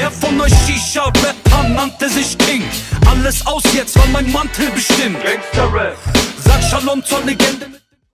Wer von euch Shisha-Rappern nannte sich King? Alles aus jetzt, weil mein Mantel bestimmt. Gangster-Rap. Sag Shalom zur Legende.